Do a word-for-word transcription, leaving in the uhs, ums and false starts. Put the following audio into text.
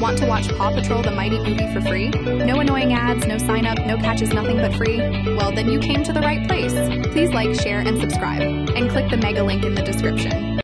Want to watch Paw Patrol the Mighty movie for free? No annoying ads, no sign up, no catches, nothing but free? Well, then you came to the right place. Please like, share, and subscribe, and click the mega link in the description.